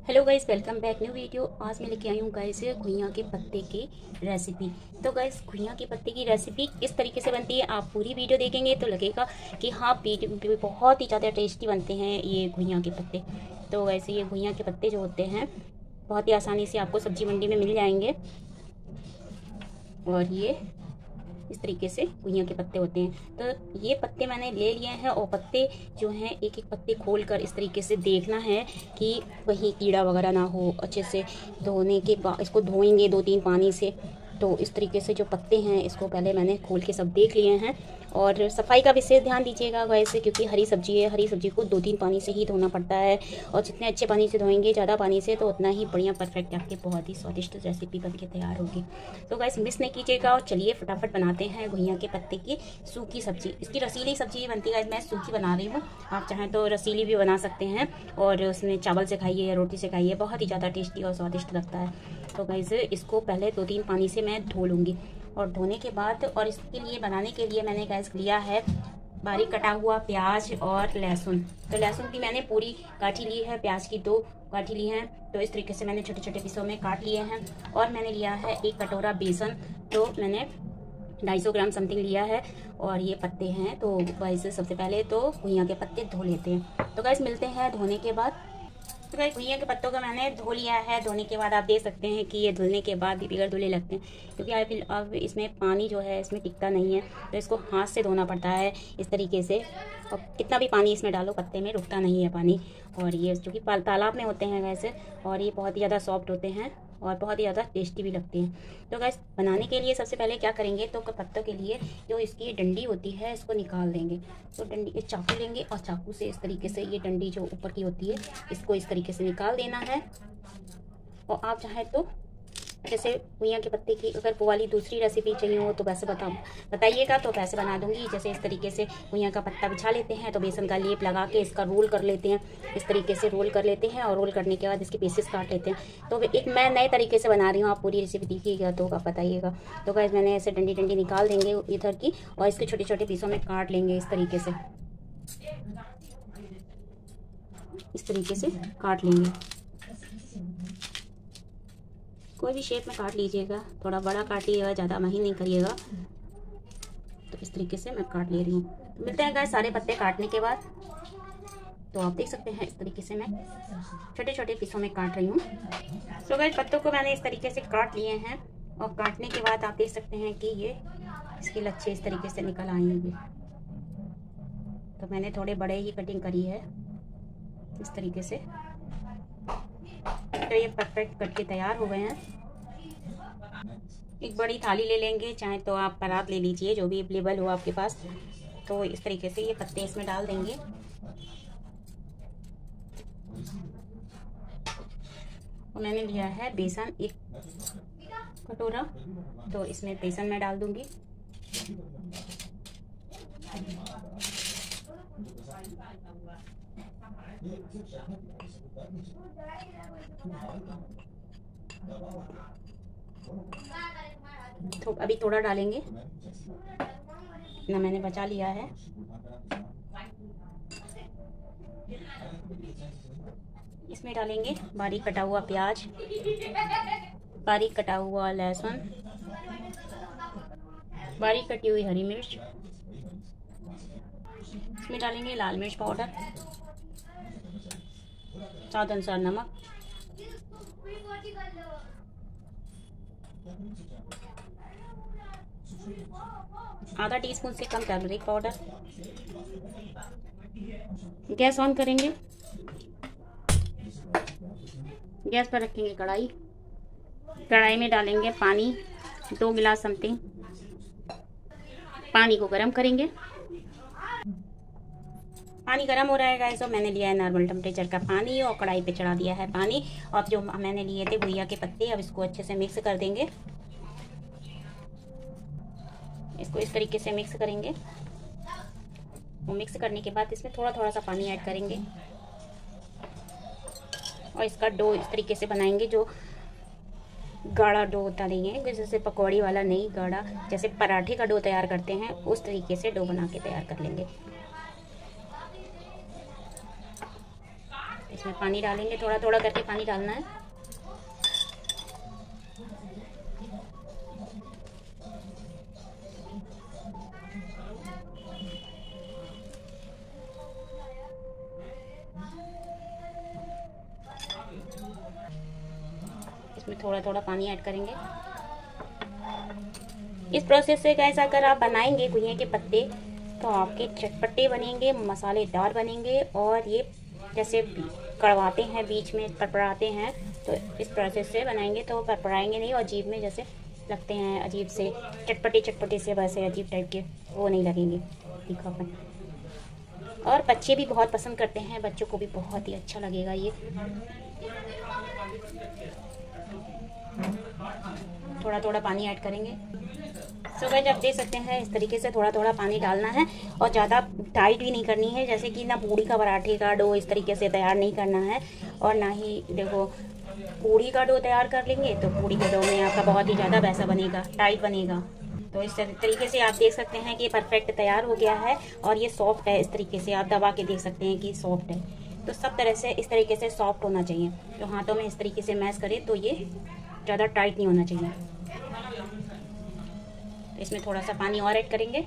Hello guys, welcome back new video. आज मैं लेके आई हूँ गाइस घुइयाँ के पत्ते की रेसिपी। तो गाइस घुइयाँ के पत्ते की रेसिपी किस तरीके से बनती है, आप पूरी वीडियो देखेंगे तो लगेगा कि हाँ बहुत ही ज़्यादा टेस्टी बनते हैं ये घुइयाँ के पत्ते। तो वैसे ये घुइयाँ के पत्ते जो होते हैं बहुत ही आसानी से आपको सब्जी मंडी में मिल जाएंगे। और ये इस तरीके से घुइयाँ के पत्ते होते हैं। तो ये पत्ते मैंने ले लिए हैं और पत्ते जो हैं एक एक पत्ते खोल कर इस तरीके से देखना है कि कहीं कीड़ा वगैरह ना हो। अच्छे से धोने के बाद इसको धोएंगे 2-3 पानी से। तो इस तरीके से जो पत्ते हैं इसको पहले मैंने खोल के सब देख लिए हैं। और सफाई का विशेष ध्यान दीजिएगा वैसे, क्योंकि हरी सब्जी है, हरी सब्जी को 2-3 पानी से ही धोना पड़ता है। और जितने अच्छे पानी से धोएंगे, ज़्यादा पानी से, तो उतना ही बढ़िया परफेक्ट आपके बहुत ही स्वादिष्ट रेसिपी बनके तैयार होगी। तो गाइस मिस नहीं कीजिएगा और चलिए फटाफट बनाते हैं घुइयाँ के पत्ते की सूखी सब्जी। इसकी रसीली सब्जी बनती है, मैं सूखी बना रही हूँ। आप चाहें तो रसीली भी बना सकते हैं और उसमें चावल से खाइए या रोटी से खाइए, बहुत ही ज़्यादा टेस्टी और स्वादिष्ट लगता है। तो गाइस इसको पहले 2-3 पानी से मैं धो लूँगी। और धोने के बाद और इसके लिए बनाने के लिए मैंने गैस लिया है बारीक कटा हुआ प्याज और लहसुन। तो लहसुन की मैंने पूरी काटी ली है, प्याज की 2 काटी ली हैं। तो इस तरीके से मैंने छोटे छोटे पीसों में काट लिए हैं। और मैंने लिया है 1 कटोरा बेसन, तो मैंने 250 ग्राम समथिंग लिया है। और ये पत्ते हैं, तो गाइस सबसे पहले तो घुइयाँ के पत्ते धो लेते हैं। तो गाइस मिलते हैं धोने के बाद। तो गाइस घुइयाँ के पत्तों को मैंने धो लिया है। धोने के बाद आप देख सकते हैं कि ये धुलने के बाद भी बिगड़ धुले लगते हैं, क्योंकि अब इसमें पानी जो है इसमें टिकता नहीं है। तो इसको हाथ से धोना पड़ता है इस तरीके से। और कितना भी पानी इसमें डालो पत्ते में रुकता नहीं है पानी। और ये चूँकि तालाब में होते हैं वैसे, और ये बहुत ही ज़्यादा सॉफ्ट होते हैं और बहुत ही ज़्यादा टेस्टी भी लगती हैं। तो गैस बनाने के लिए सबसे पहले क्या करेंगे, तो पत्तों के लिए जो इसकी डंडी होती है इसको निकाल देंगे। तो डंडी चाकू लेंगे और चाकू से इस तरीके से ये डंडी जो ऊपर की होती है इसको इस तरीके से निकाल देना है। और आप चाहें तो जैसे घुइयाँ के पत्ते की अगर वो वाली दूसरी रेसिपी चाहिए हो तो वैसे बताइएगा, तो वैसे बना दूंगी। जैसे इस तरीके से घुइयाँ का पत्ता बिछा लेते हैं, तो बेसन का लेप लगा के इसका रोल कर लेते हैं। इस तरीके से रोल कर लेते हैं और रोल करने के बाद इसके पीसेस काट लेते हैं। तो एक मैं नए तरीके से बना रही हूँ, आप पूरी रेसिपी देखिएगा तो आप बताइएगा। तो गाइस मैंने ऐसे डंडी निकाल देंगे इधर की और इसके छोटे छोटे पीसों में काट लेंगे इस तरीके से। इस तरीके से काट लेंगे, कोई भी शेप में काट लीजिएगा। थोड़ा बड़ा काटिएगा, ज़्यादा महीन नहीं करिएगा। तो इस तरीके से मैं काट ले रही हूँ। मिलते हैं गाइस सारे पत्ते काटने के बाद। तो आप देख सकते हैं इस तरीके से मैं छोटे छोटे पीसों में काट रही हूँ। तो गाइस पत्तों को मैंने इस तरीके से काट लिए हैं। और काटने के बाद आप देख सकते हैं कि ये इसके लच्छे इस तरीके से निकल आएंगे। तो मैंने थोड़े बड़े ही कटिंग करी है इस तरीके से। तो ये परफेक्ट कट के तैयार हो गए हैं। एक बड़ी थाली ले लेंगे, चाहे तो आप परात ले लीजिए, जो भी अवेलेबल हो आपके पास। तो इस तरीके से ये पत्ते इसमें डाल देंगे। और मैंने लिया है बेसन 1 कटोरा, तो इसमें बेसन मैं डाल दूंगी। तो अभी थोड़ा डालेंगे ना, मैंने बचा लिया है। इसमें डालेंगे बारीक कटा हुआ प्याज, बारीक कटा हुआ लहसुन, बारीक कटी हुई हरी मिर्च। इसमें डालेंगे लाल मिर्च पाउडर, स्वाद अनुसार नमक, आधा टीस्पून से कम टर्मरिक पाउडर। गैस ऑन करेंगे, गैस पर रखेंगे कढ़ाई। कढ़ाई में डालेंगे पानी 2 गिलास समथिंग। पानी को गरम करेंगे। पानी गरम हो रहा है गाइस, और मैंने लिया है नॉर्मल टेम्परेचर का पानी और कढ़ाई पे चढ़ा दिया है पानी। और जो मैंने लिए थे घुइयाँ के पत्ते, अब इसको अच्छे से मिक्स कर देंगे। इसको इस तरीके से मिक्स करेंगे। वो मिक्स करने के बाद इसमें थोड़ा थोड़ा सा पानी ऐड करेंगे और इसका डो इस तरीके से बनाएंगे, जो गाढ़ा डो होता नहीं है, जैसे पकौड़ी वाला नहीं, गाढ़ा जैसे पराठे का डो तैयार करते हैं उस तरीके से डो बना के तैयार कर लेंगे। इसमें पानी डालेंगे, थोड़ा थोड़ा करके पानी डालना है। इसमें थोड़ा थोड़ा पानी ऐड करेंगे। इस प्रोसेस से गाइस अगर आप बनाएंगे गुइया के पत्ते तो आपके चटपटे बनेंगे, मसालेदार बनेंगे, और ये जैसे कड़वाते हैं बीच में परपराते हैं, तो इस प्रोसेस से बनाएंगे तो परपराएंगे नहीं और जीभ में जैसे लगते हैं अजीब से चटपटे चटपटे से, वैसे अजीब टाइप के वो नहीं लगेंगे तीखापन। और बच्चे भी बहुत पसंद करते हैं, बच्चों को भी बहुत ही अच्छा लगेगा ये। थोड़ा थोड़ा पानी ऐड करेंगे। सो गाइस आप देख सकते हैं इस तरीके से थोड़ा थोड़ा पानी डालना है और ज़्यादा टाइट भी नहीं करनी है, जैसे कि ना पूड़ी का पराठे का डो इस तरीके से तैयार नहीं करना है, और ना ही देखो पूड़ी का डो तैयार कर लेंगे तो पूड़ी के डो में आपका बहुत ही ज़्यादा वैसा बनेगा, टाइट बनेगा। तो इस तरीके से आप देख सकते हैं कि परफेक्ट तैयार हो गया है और ये सॉफ्ट है। इस तरीके से आप दबा के देख सकते हैं कि सॉफ्ट है। तो सब तरह से इस तरीके से सॉफ्ट होना चाहिए। तो हाथों में इस तरीके से मैश करें तो ये ज़्यादा टाइट नहीं होना चाहिए। तो इसमें थोड़ा सा पानी और ऐड करेंगे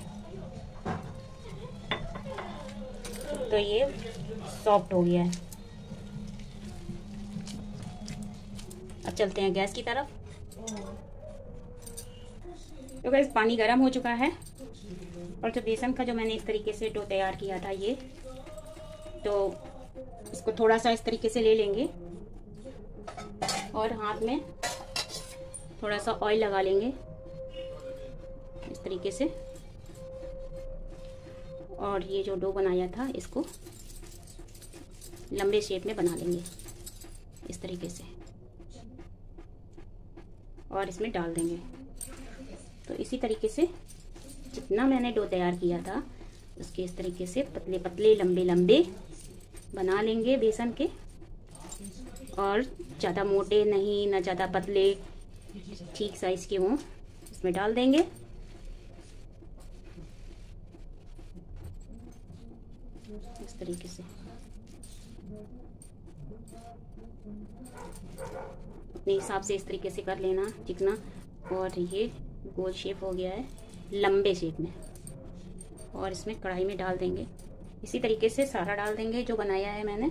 तो ये सॉफ्ट हो गया है। अब चलते हैं गैस की तरफ। तो गैस पानी गर्म हो चुका है और जो बेसन का जो मैंने इस तरीके से डो तैयार किया था ये, तो इसको थोड़ा सा इस तरीके से ले लेंगे और हाथ में थोड़ा सा ऑयल लगा लेंगे इस तरीके से, और ये जो डो बनाया था इसको लंबे शेप में बना लेंगे इस तरीके से और इसमें डाल देंगे। तो इसी तरीके से जितना मैंने डो तैयार किया था उसके इस तरीके से पतले पतले लंबे लंबे बना लेंगे बेसन के, और ज़्यादा मोटे नहीं ना ज़्यादा पतले, ठीक साइज के वो इसमें डाल देंगे। इस तरीके से अपने हिसाब से इस तरीके से कर लेना चिकना, और ये गोल शेप हो गया है लंबे शेप में, और इसमें कढ़ाई में डाल देंगे। इसी तरीके से सारा डाल देंगे जो बनाया है मैंने।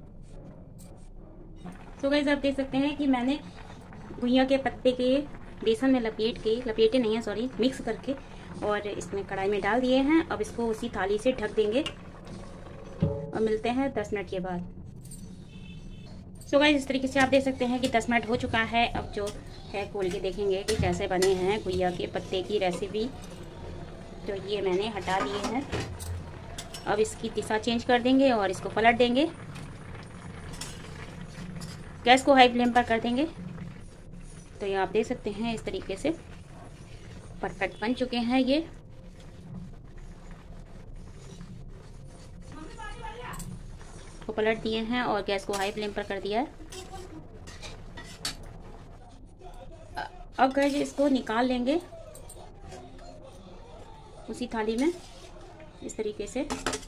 तो गाइस आप देख सकते हैं कि मैंने गुइया के पत्ते के बेसन में लपेटे नहीं है सॉरी, मिक्स करके और इसमें कढ़ाई में डाल दिए हैं। अब इसको उसी थाली से ढक देंगे और मिलते हैं 10 मिनट के बाद। सो गाइस इस तरीके से आप देख सकते हैं कि 10 मिनट हो चुका है। अब जो है खोल के देखेंगे कि कैसे बने हैं गुइया के पत्ते की रेसिपी। तो ये मैंने हटा दिए हैं। अब इसकी दिशा चेंज कर देंगे और इसको पलट देंगे। गैस को हाई फ्लेम पर कर देंगे। तो ये आप देख सकते हैं इस तरीके से परफेक्ट बन चुके हैं ये। को पलट दिए हैं और गैस को हाई फ्लेम पर कर दिया है। अब गाइस इसको निकाल लेंगे उसी थाली में इस तरीके से।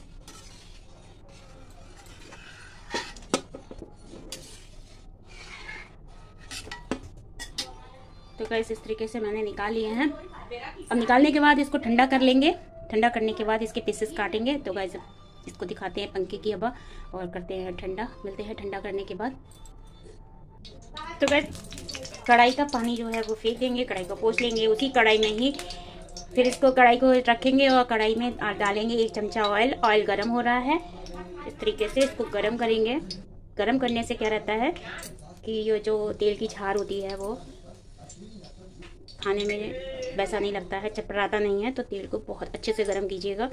तो गाइस इस तरीके से मैंने निकाल लिए हैं। अब निकालने के बाद इसको ठंडा कर लेंगे। ठंडा करने के बाद इसके पीसेस काटेंगे। तो गाइस इसको दिखाते हैं पंखे की हवा और करते हैं ठंडा। मिलते हैं ठंडा करने के बाद। तो गाइस कढ़ाई का पानी जो है वो फेंक देंगे, कढ़ाई को पोंछ लेंगे उसी कढ़ाई में ही। फिर इसको कढ़ाई को रखेंगे और कढ़ाई में डालेंगे 1 चमचा ऑयल। ऑयल गर्म हो रहा है, इस तरीके से इसको गर्म करेंगे। गर्म करने से क्या रहता है कि ये जो तेल की झार होती है वो खाने में वैसा नहीं लगता है, चटपटाता नहीं है। तो तेल को बहुत अच्छे से गर्म कीजिएगा।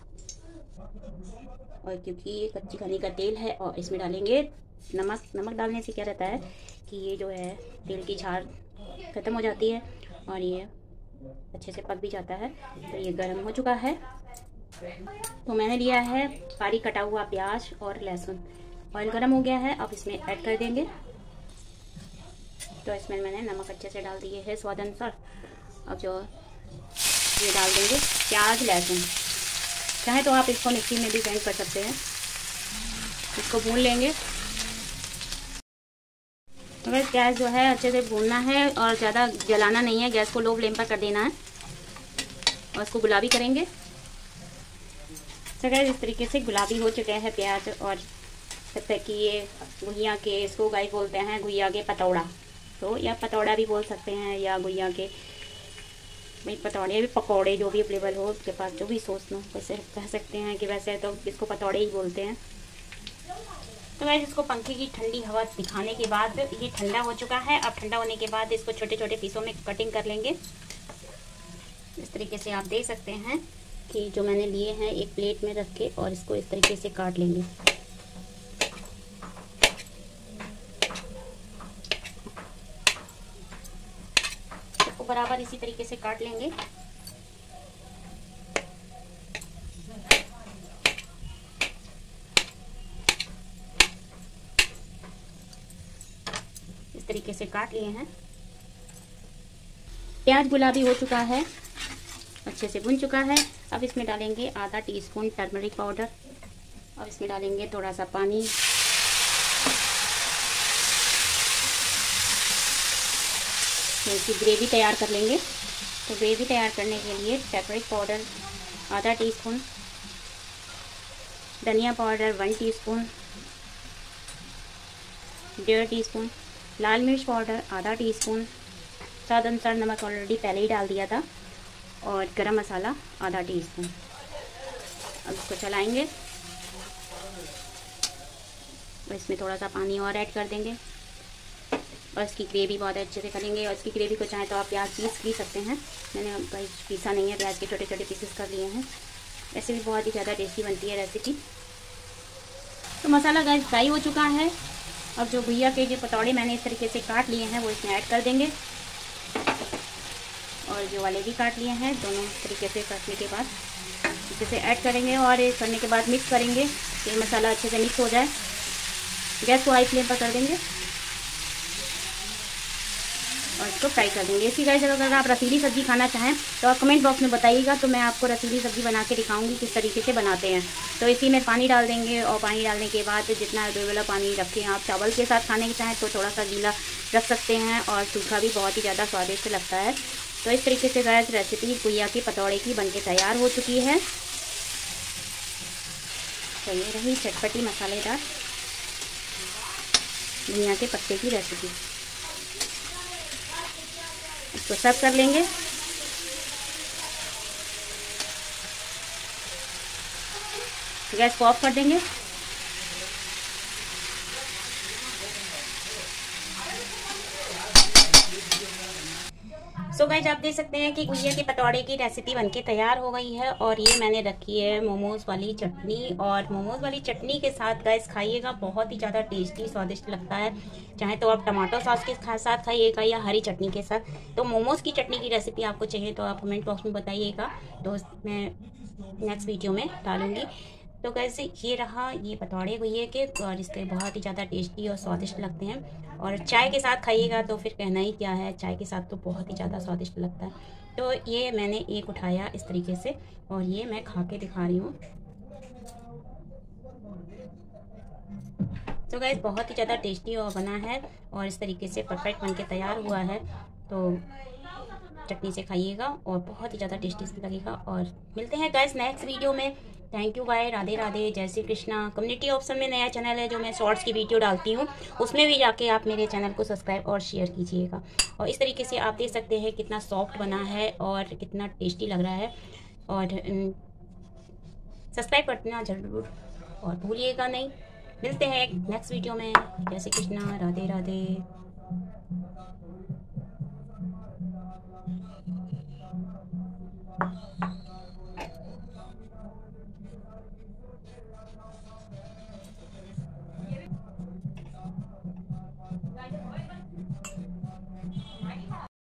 और क्योंकि ये कच्ची घनी का तेल है और इसमें डालेंगे नमक। नमक डालने से क्या रहता है कि ये जो है तेल की झार ख़त्म हो जाती है और ये अच्छे से पक भी जाता है। तो ये गर्म हो चुका है। तो मैंने लिया है बारीक कटा हुआ प्याज और लहसुन। ऑयल गर्म हो गया है, अब इसमें ऐड कर देंगे। तो इसमें मैंने नमक अच्छे से डाल दिए है स्वाद अनुसार। अब जो ये डाल देंगे प्याज लहसुन। चाहे तो आप इसको मिक्सी में भी ग्राइंड कर सकते हैं। इसको भून लेंगे तो गैस प्याज जो है अच्छे से भूनना है और ज़्यादा जलाना नहीं है, गैस को लो फ्लेम पर कर देना है और इसको गुलाबी करेंगे। तो गैस इस तरीके से गुलाबी हो चुका है प्याज। और जब तक कि ये गुजिया के, इसको गाइस बोलते हैं गुजिया के पतौड़ा, तो या पतौड़ा भी बोल सकते हैं या गुजिया के भाई पतौड़े भी, पकौड़े, जो भी अवेलेबल हो उसके पास, जो भी सोचना वैसे कह सकते हैं कि वैसे तो इसको पतौड़े ही बोलते हैं। तो गाइस इसको पंखे की ठंडी हवा दिखाने के बाद ये ठंडा हो चुका है। अब ठंडा होने के बाद इसको छोटे छोटे पीसों में कटिंग कर लेंगे। इस तरीके से आप देख सकते हैं कि जो मैंने लिए हैं एक प्लेट में रख के और इसको इस तरीके से काट लेंगे। इसको बराबर इसी तरीके से काट लेंगे। इस तरीके से काट लिए हैं। प्याज गुलाबी हो चुका है, अच्छे से भुन चुका है। अब इसमें डालेंगे आधा टीस्पून टर्मरिक पाउडर। अब इसमें डालेंगे थोड़ा सा पानी। तो इसकी ग्रेवी तैयार कर लेंगे। तो ग्रेवी तैयार करने के लिए टर्मरिक पाउडर आधा टीस्पून, धनिया पाउडर 1 टीस्पून, 1.5 टीस्पून, लाल मिर्च पाउडर आधा टीस्पून, स्वाद अनुसार नमक ऑलरेडी पहले ही डाल दिया था, और गरम मसाला आधा टीस्पून। अब इसको चलाएंगे और इसमें थोड़ा सा पानी और ऐड कर देंगे और इसकी ग्रेवी बहुत अच्छे से करेंगे। और इसकी ग्रेवी को चाहें तो आप प्याज पीस सकते हैं, मैंने पीसा नहीं है, प्याज के छोटे छोटे पीसेस कर लिए हैं। ऐसे भी बहुत ही ज़्यादा टेस्टी बनती है रेसिपी। तो मसाला गैस फ्राई हो चुका है। अब जो गुजिया के जो पतौड़े मैंने इस तरीके से काट लिए हैं वो इसमें ऐड कर देंगे, और जो वाले भी काट लिए हैं दोनों तरीके से काटने के बाद अच्छे से ऐड करेंगे और करने के बाद मिक्स करेंगे कि ये मसाला अच्छे से मिक्स हो जाए। गैस को हाई फ्लेम पर कर देंगे और इसको फ्राई कर देंगे। इसी गाइस अगर आप रसीली सब्ज़ी खाना चाहें तो आप कमेंट बॉक्स में बताइएगा, तो मैं आपको रसीली सब्ज़ी बना के दिखाऊंगी किस तरीके से बनाते हैं। तो इसी में पानी डाल देंगे और पानी डालने के बाद जितना अवेलेबल पानी रखें, आप चावल के साथ खाने के चाहें तो थोड़ा सा गीला रख सकते हैं और सूखा भी बहुत ही ज़्यादा स्वादिष्ट लगता है। तो इस तरीके से गाइस रेसिपी गुजिया के पतौड़े की बनके तैयार हो चुकी है। तो ये रही चटपटी मसालेदार गुजिया के पत्ते की रेसिपी। इसको सर्व कर लेंगे। गैस को ऑफ कर देंगे। सो गाइस आप देख सकते हैं कि गुजिया के पतौड़े की रेसिपी बनके तैयार हो गई है। और ये मैंने रखी है मोमोज वाली चटनी, और मोमोज वाली चटनी के साथ गाइस खाइएगा, बहुत ही ज़्यादा टेस्टी स्वादिष्ट लगता है। चाहे तो आप टमाटो सॉस के साथ खाइएगा या हरी चटनी के साथ। तो मोमोज की चटनी की रेसिपी आपको चाहिए तो आप कमेंट बॉक्स में बताइएगा, तो मैं नेक्स्ट वीडियो में डालूँगी। तो कैसे ये रहा ये पतौड़े गुजिया के, और इसके बहुत ही ज़्यादा टेस्टी और स्वादिष्ट लगते हैं। और चाय के साथ खाइएगा तो फिर कहना ही क्या है, चाय के साथ तो बहुत ही ज़्यादा स्वादिष्ट लगता है। तो ये मैंने एक उठाया इस तरीके से और ये मैं खा के दिखा रही हूँ। तो गाइस बहुत ही ज़्यादा टेस्टी और बना है और इस तरीके से परफेक्ट बन के तैयार हुआ है। तो चटनी से खाइएगा और बहुत ही ज़्यादा टेस्टी लगेगा। और मिलते हैं गाइस नेक्स्ट वीडियो में। Thank you, bye, Radhe Radhe, जय श्री कृष्णा। कम्युनिटी ऑप्शन में नया चैनल है जो मैं शॉर्ट्स की वीडियो डालती हूँ, उसमें भी जाके आप मेरे चैनल को सब्सक्राइब और शेयर कीजिएगा। और इस तरीके से आप देख सकते हैं कितना सॉफ्ट बना है और कितना टेस्टी लग रहा है। और सब्सक्राइब करना जरूर और भूलिएगा नहीं। मिलते हैं नेक्स्ट वीडियो में। जय श्री कृष्णा, राधे राधे।